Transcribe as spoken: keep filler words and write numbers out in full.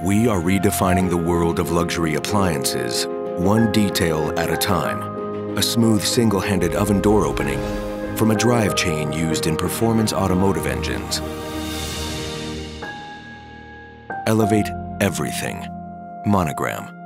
We are redefining the world of luxury appliances, one detail at a time. A smooth single-handed oven door opening from a drive chain used in performance automotive engines. Elevate everything. Monogram.